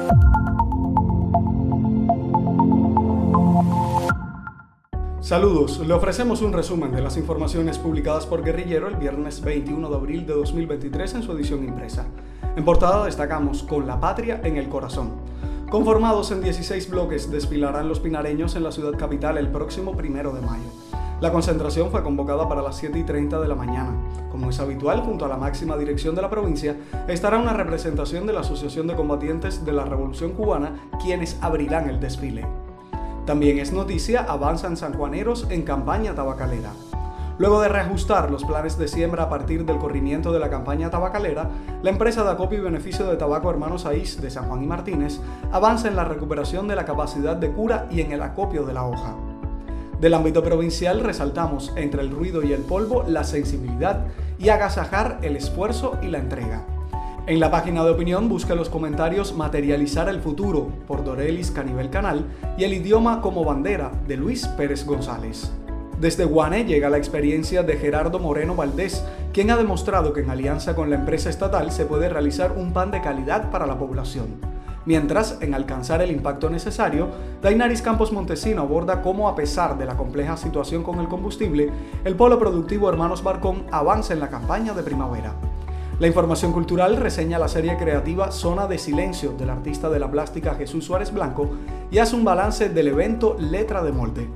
Saludos, le ofrecemos un resumen de las informaciones publicadas por Guerrillero el viernes 21 de abril de 2023 en su edición impresa. En portada destacamos Con la Patria en el Corazón. Conformados en 16 bloques, desfilarán los pinareños en la ciudad capital el próximo 1 de mayo. La concentración fue convocada para las 7:30 de la mañana. Como es habitual, junto a la máxima dirección de la provincia, estará una representación de la Asociación de Combatientes de la Revolución Cubana, quienes abrirán el desfile. También es noticia, avanzan sanjuaneros en campaña tabacalera. Luego de reajustar los planes de siembra a partir del corrimiento de la campaña tabacalera, la empresa de acopio y beneficio de tabaco Hermanos Saiz de San Juan y Martínez avanza en la recuperación de la capacidad de cura y en el acopio de la hoja. Del ámbito provincial resaltamos entre el ruido y el polvo la sensibilidad y agasajar el esfuerzo y la entrega. En la página de opinión busca los comentarios Materializar el futuro por Dorelis Canibel Canal y El idioma como bandera de Luis Pérez González. Desde Guané llega la experiencia de Gerardo Moreno Valdés, quien ha demostrado que en alianza con la empresa estatal se puede realizar un pan de calidad para la población. Mientras, en alcanzar el impacto necesario, Dainaris Campos Montesino aborda cómo, a pesar de la compleja situación con el combustible, el polo productivo Hermanos Barcón avanza en la campaña de primavera. La información cultural reseña la serie creativa Zona de Silencio del artista de la plástica Jesús Suárez Blanco y hace un balance del evento Letra de Molde.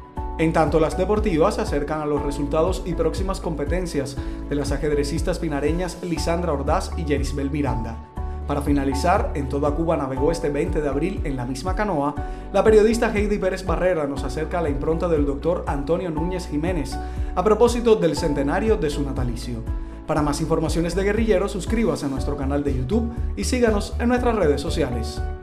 En tanto, las deportivas se acercan a los resultados y próximas competencias de las ajedrecistas pinareñas Lisandra Ordaz y Yerisbel Miranda. Para finalizar, En Toda Cuba navegó este 20 de abril en la misma canoa, la periodista Heidi Pérez Barrera nos acerca a la impronta del doctor Antonio Núñez Jiménez a propósito del centenario de su natalicio. Para más informaciones de Guerrillero, suscríbase a nuestro canal de YouTube y síganos en nuestras redes sociales.